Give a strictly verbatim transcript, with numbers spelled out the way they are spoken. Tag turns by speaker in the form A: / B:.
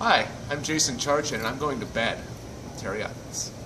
A: Hi, I'm Jason Charchin, and I'm going to bed. Terry Evans.